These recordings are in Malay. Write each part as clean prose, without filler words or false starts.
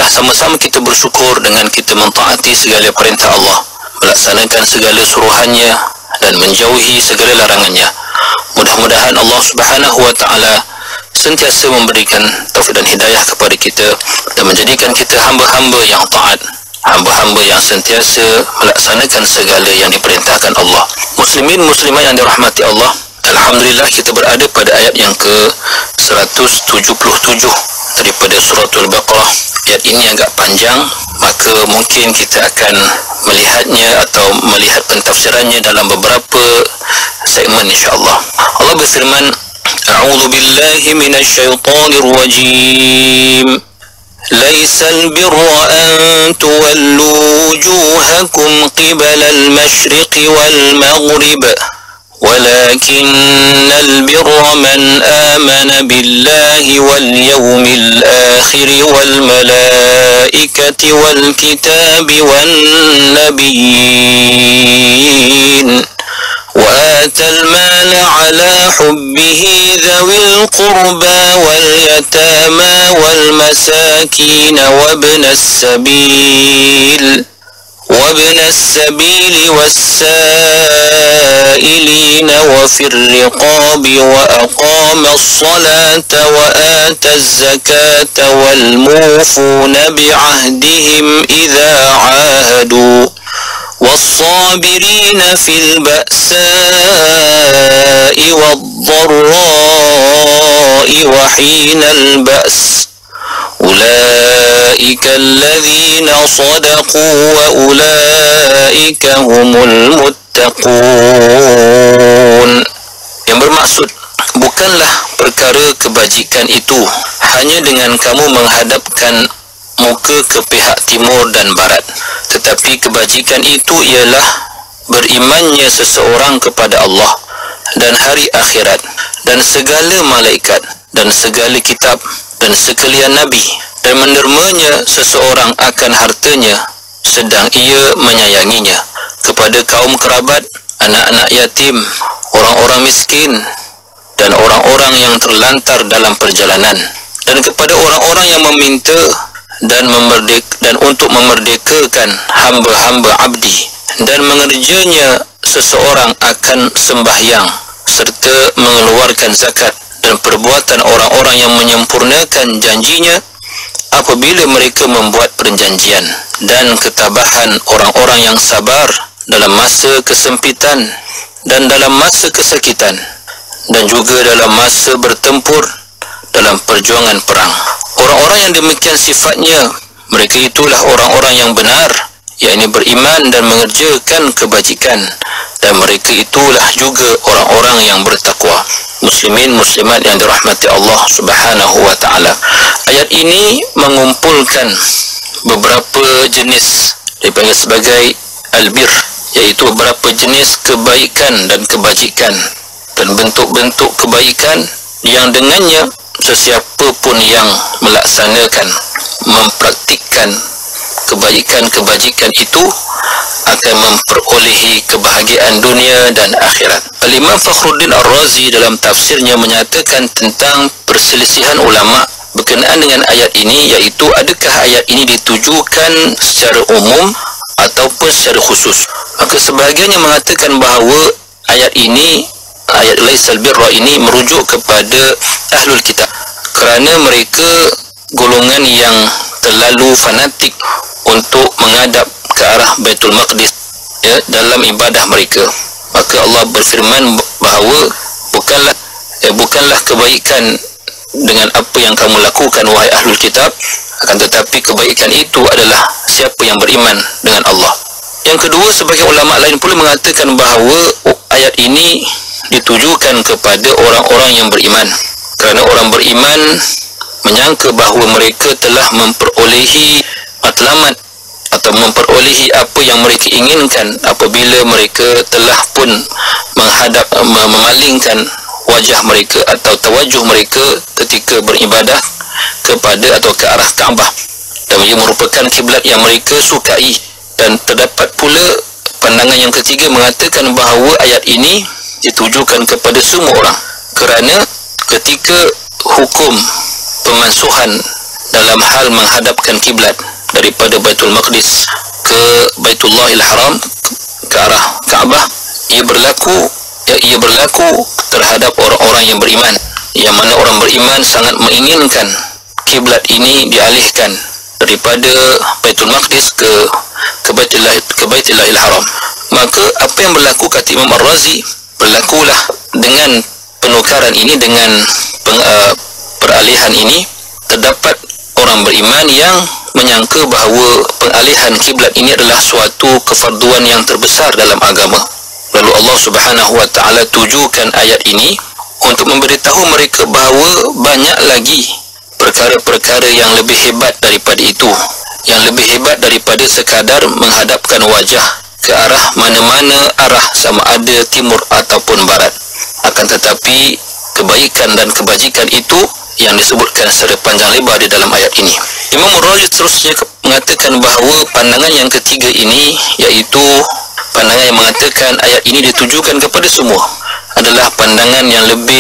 Marilah sama-sama kita bersyukur dengan kita mentaati segala perintah Allah, melaksanakan segala suruhannya dan menjauhi segala larangannya. Mudah-mudahan Allah Subhanahu wa taala sentiasa memberikan taufik dan hidayah kepada kita dan menjadikan kita hamba-hamba yang taat, hamba-hamba yang sentiasa melaksanakan segala yang diperintahkan Allah. Muslimin muslimat yang dirahmati Allah, alhamdulillah kita berada pada ayat yang ke-177 daripada suratul Baqarah. Ayat ini agak panjang, maka mungkin kita akan melihatnya atau melihat pentafsirannya dalam beberapa segmen insya-Allah. Allah berfirman, A'udzu billahi minasy syaithanir rajim. Laisal birra an tuwallu wujuhakum qibala al-masyriqi wal maghrib. ولكن البر من آمن بالله واليوم الآخر والملائكة والكتاب والنبيين وآتى المال على حبه ذوي القربى واليتامى والمساكين وابن السبيل والسائلين وفي الرقاب وأقام الصلاة وآتى الزكاة والموفون بعهدهم إذا عاهدوا والصابرين في البأساء والضراء وحين البأس أولئك الذين صدقوا وأولئك هم المتقون. Yang bermaksud, bukanlah perkara kebajikan itu hanya dengan kamu menghadapkan muka ke pihak timur dan barat, tetapi kebajikan itu ialah berimannya seseorang kepada Allah dan hari akhirat dan segala malaikat dan segala kitab dan sekalian nabi, dan mendermanya seseorang akan hartanya sedang ia menyayanginya, kepada kaum kerabat, anak-anak yatim, orang-orang miskin dan orang-orang yang terlantar dalam perjalanan, dan kepada orang-orang yang meminta dan untuk memerdekakan hamba-hamba abdi, dan mengerjanya seseorang akan sembahyang serta mengeluarkan zakat, dan perbuatan orang-orang yang menyempurnakan janjinya apabila mereka membuat perjanjian, dan ketabahan orang-orang yang sabar dalam masa kesempitan dan dalam masa kesakitan, dan juga dalam masa bertempur dalam perjuangan perang. Orang-orang yang demikian sifatnya, mereka itulah orang-orang yang benar, yakni beriman dan mengerjakan kebajikan, dan mereka itulah juga orang-orang yang bertakwa. Muslimin muslimat yang dirahmati Allah Subhanahu wa taala. Ayat ini mengumpulkan beberapa jenis, dipanggil sebagai albir, iaitu beberapa jenis kebaikan dan kebajikan dan bentuk-bentuk kebaikan yang dengannya sesiapa pun yang melaksanakan, mempraktikkan kebaikan-kebajikan itu akan memperolehi kebahagiaan dunia dan akhirat. Al-Imam Fakhruddin Ar-Razi dalam tafsirnya menyatakan tentang perselisihan ulama berkenaan dengan ayat ini, iaitu adakah ayat ini ditujukan secara umum ataupun secara khusus. Maka sebahagiannya mengatakan bahawa ayat ini, ayat laisal birra ini merujuk kepada ahlul kitab, kerana mereka golongan yang terlalu fanatik untuk menghadap ke arah Baitul Maqdis dalam ibadah mereka. Maka Allah berfirman bahawa bukanlah kebaikan dengan apa yang kamu lakukan wahai ahlul kitab, akan tetapi kebaikan itu adalah siapa yang beriman dengan Allah. Yang kedua, sebagai ulama lain pula mengatakan bahawa ayat ini ditujukan kepada orang-orang yang beriman, kerana orang beriman menyangka bahawa mereka telah memperolehi matlamat atau memperolehi apa yang mereka inginkan apabila mereka telah pun memalingkan wajah mereka atau tawajuh mereka ketika beribadah kepada atau ke arah Kaabah, dan ia merupakan kiblat yang mereka sukai. Dan terdapat pula pandangan yang ketiga mengatakan bahawa ayat ini ditujukan kepada semua orang, kerana ketika hukum pemansuhan dalam hal menghadapkan kiblat daripada Baitul Maqdis ke Baitullahil Haram, ke arah Kaabah, ia berlaku terhadap orang-orang yang beriman, yang mana orang beriman sangat menginginkan kiblat ini dialihkan daripada Baitul Maqdis ke Baitullahil Haram. Maka apa yang berlaku, kata Imam Ar-Razi, berlakulah dengan penukaran ini, dengan peralihan ini, terdapat orang beriman yang menyangka bahawa pengalihan kiblat ini adalah suatu kefarduan yang terbesar dalam agama. Lalu Allah Subhanahu wa taala tujukan ayat ini untuk memberitahu mereka bahawa banyak lagi perkara-perkara yang lebih hebat daripada itu, yang lebih hebat daripada sekadar menghadapkan wajah ke arah mana-mana arah, sama ada timur ataupun barat. Akan tetapi kebaikan dan kebajikan itu yang disebutkan secara panjang lebar di dalam ayat ini. Imam Ar-Razi terusnya mengatakan bahawa pandangan yang ketiga ini, iaitu pandangan yang mengatakan ayat ini ditujukan kepada semua, adalah pandangan yang lebih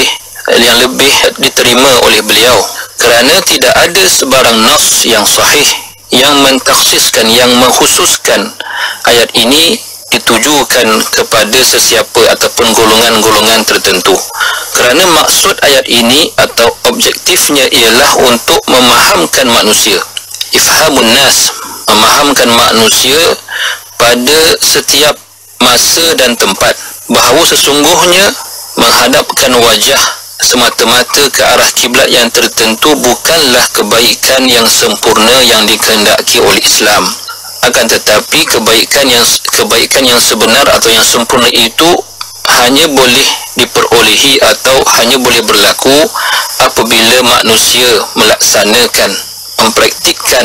diterima oleh beliau, kerana tidak ada sebarang nas yang sahih yang mentakhsiskan, yang mengkhususkan ayat ini ditujukan kepada sesiapa ataupun golongan-golongan tertentu. Kerana maksud ayat ini atau objektifnya ialah untuk memahamkan manusia, ifhamun nas, memahamkan manusia pada setiap masa dan tempat bahawa sesungguhnya menghadapkan wajah semata-mata ke arah kiblat yang tertentu bukanlah kebaikan yang sempurna yang dikehendaki oleh Islam. Akan tetapi kebaikan yang sebenar atau yang sempurna itu hanya boleh diperolehi atau hanya boleh berlaku apabila manusia melaksanakan, mempraktikkan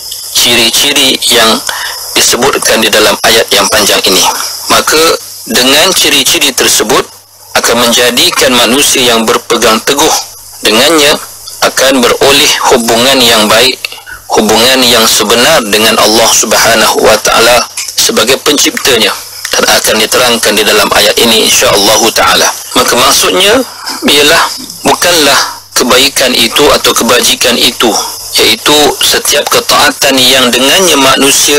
ciri-ciri yang disebutkan di dalam ayat yang panjang ini. Maka dengan ciri-ciri tersebut akan menjadikan manusia yang berpegang teguh dengannya akan beroleh hubungan yang baik, hubungan yang sebenar dengan Allah Subhanahu wa taala sebagai penciptanya, dan akan diterangkan di dalam ayat ini insya-Allah taala. Maka maksudnya ialah bukanlah kebaikan itu atau kebajikan itu, iaitu setiap ketaatan yang dengannya manusia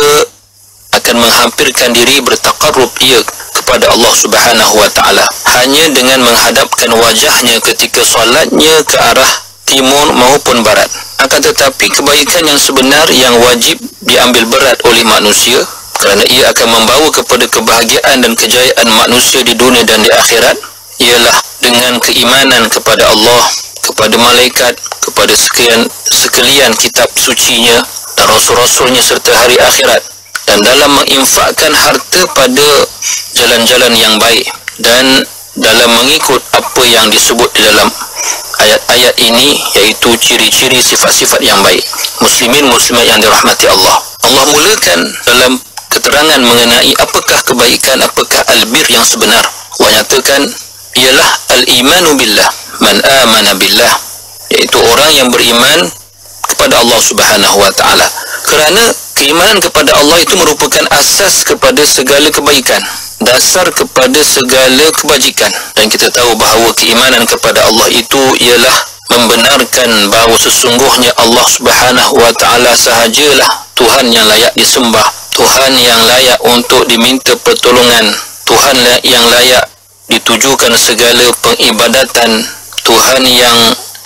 akan menghampirkan diri, bertaqarrub ia kepada Allah Subhanahu wa taala, hanya dengan menghadapkan wajahnya ketika solatnya ke arah timur maupun barat. Akan tetapi kebaikan yang sebenar yang wajib diambil berat oleh manusia, kerana ia akan membawa kepada kebahagiaan dan kejayaan manusia di dunia dan di akhirat, ialah dengan keimanan kepada Allah, kepada malaikat, kepada sekalian kitab sucinya dan rasul-rasulnya serta hari akhirat, dan dalam menginfakkan harta pada jalan-jalan yang baik dan dalam mengikut apa yang disebut di dalam ayat-ayat ini, iaitu ciri-ciri sifat-sifat yang baik. Muslimin muslimat yang dirahmati Allah, Allah mulakan dalam keterangan mengenai apakah kebaikan, apakah albir yang sebenar. Allah nyatakan ialah al-imanu billah, man amana billah, iaitu orang yang beriman kepada Allah Subhanahu wa taala. Kerana keimanan kepada Allah itu merupakan asas kepada segala kebaikan, dasar kepada segala kebajikan. Dan kita tahu bahawa keimanan kepada Allah itu ialah membenarkan bahawa sesungguhnya Allah Subhanahu wa taala sahajalah Tuhan yang layak disembah, Tuhan yang layak untuk diminta pertolongan, Tuhan yang layak ditujukan segala pengibadatan, Tuhan yang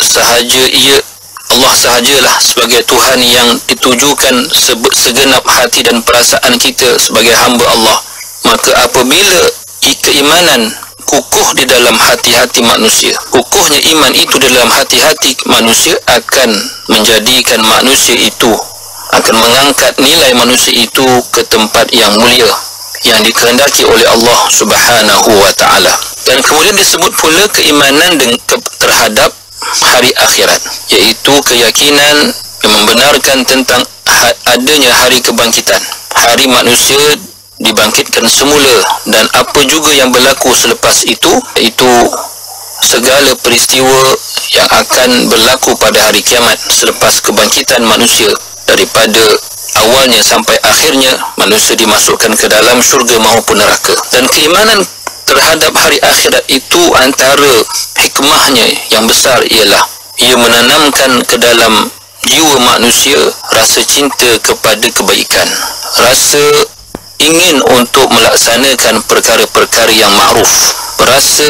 Allah sahajalah sebagai Tuhan yang ditujukan segenap hati dan perasaan kita sebagai hamba Allah. Maka apabila keimanan kukuh di dalam hati-hati manusia, kukuhnya iman itu di dalam hati-hati manusia akan menjadikan manusia itu, akan mengangkat nilai manusia itu ke tempat yang mulia yang dikehendaki oleh Allah Subhanahu wa taala. Dan kemudian disebut pula keimanan terhadap hari akhirat, iaitu keyakinan yang membenarkan tentang adanya hari kebangkitan, hari manusia dibangkitkan semula, dan apa juga yang berlaku selepas itu, iaitu segala peristiwa yang akan berlaku pada hari kiamat selepas kebangkitan manusia, daripada awalnya sampai akhirnya manusia dimasukkan ke dalam syurga maupun neraka. Dan keimanan terhadap hari akhirat itu antara hikmahnya yang besar ialah ia menanamkan ke dalam jiwa manusia rasa cinta kepada kebaikan, rasa ingin untuk melaksanakan perkara-perkara yang ma'ruf, rasa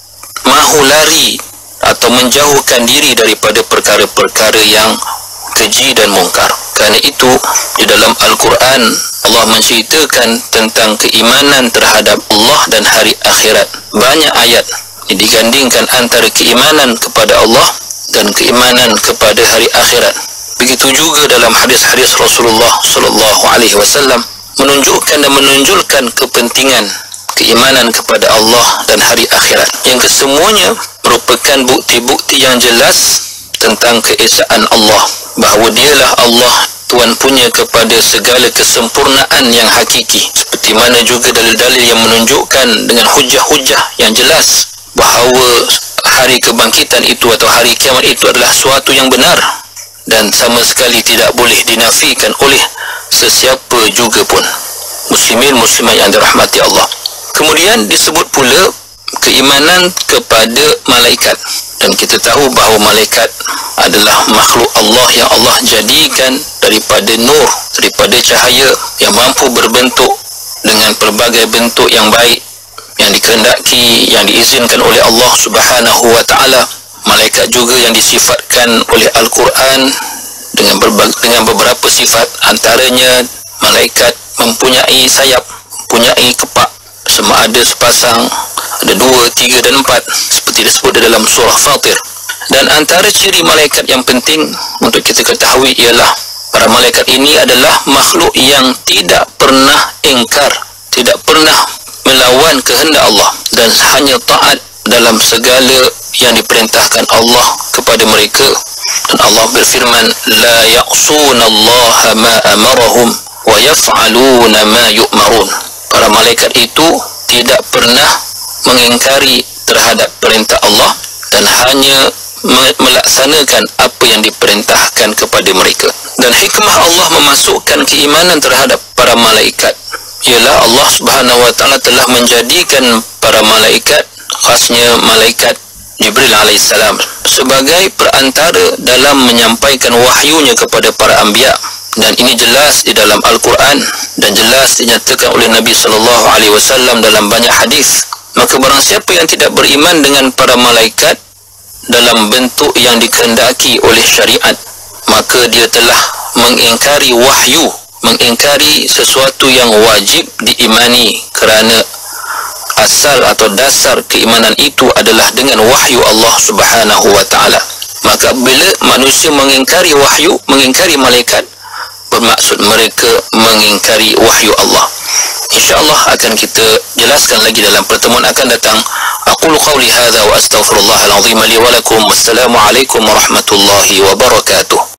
mahu lari atau menjauhkan diri daripada perkara-perkara yang keji dan mungkar. Kerana itu di dalam Al-Quran Allah menceritakan tentang keimanan terhadap Allah dan hari akhirat. Banyak ayat digandingkan antara keimanan kepada Allah dan keimanan kepada hari akhirat. Begitu juga dalam hadis-hadis Rasulullah sallallahu alaihi wasallam menunjukkan dan menonjolkan kepentingan keimanan kepada Allah dan hari akhirat, yang kesemuanya merupakan bukti-bukti yang jelas tentang keesaan Allah, bahawa dialah Allah Tuhan punya kepada segala kesempurnaan yang hakiki, seperti mana juga dalil-dalil yang menunjukkan dengan hujah-hujah yang jelas bahawa hari kebangkitan itu atau hari kiamat itu adalah suatu yang benar dan sama sekali tidak boleh dinafikan oleh sesiapa juga pun. Muslimin muslimat yang dirahmati Allah. Kemudian disebut pula keimanan kepada malaikat, dan kita tahu bahawa malaikat adalah makhluk Allah yang Allah jadikan daripada nur, daripada cahaya, yang mampu berbentuk dengan pelbagai bentuk yang baik, yang dikehendaki, yang diizinkan oleh Allah Subhanahu wa taala. Malaikat juga yang disifatkan oleh Al-Quran dengan beberapa sifat, antaranya malaikat mempunyai sayap, mempunyai kepak, sama ada sepasang, ada 2, 3 dan 4, seperti disebut dalam surah Fatir. Dan antara ciri malaikat yang penting untuk kita ketahui ialah para malaikat ini adalah makhluk yang tidak pernah ingkar, tidak pernah melawan kehendak Allah, dan hanya taat dalam segala yang diperintahkan Allah kepada mereka. Dan Allah berfirman, la ya'sunallaha ma amarahum wa yaf'aluna ma yu'marun. Para malaikat itu tidak pernah mengingkari terhadap perintah Allah dan hanya melaksanakan apa yang diperintahkan kepada mereka. Dan hikmah Allah memasukkan keimanan terhadap para malaikat ialah Allah Subhanahu wa taala telah menjadikan para malaikat, khasnya malaikat Jibril alaihissalam, sebagai perantara dalam menyampaikan wahyunya kepada para anbiya. Dan ini jelas di dalam Al-Quran dan jelas dinyatakan oleh Nabi sallallahu alaihi wasallam dalam banyak hadis. Maka barang siapa yang tidak beriman dengan para malaikat dalam bentuk yang dikehendaki oleh syariat, maka dia telah mengingkari wahyu, mengingkari sesuatu yang wajib diimani, kerana asal atau dasar keimanan itu adalah dengan wahyu Allah Subhanahu wa taala. Maka bila manusia mengingkari wahyu, mengingkari malaikat, bermaksud mereka mengingkari wahyu Allah. InsyaAllah akan kita jelaskan lagi dalam pertemuan akan datang. Aqulu qawli hadha wa astaghfirullahal azim li wa lakum. Wassalamualaikum warahmatullahi wabarakatuh.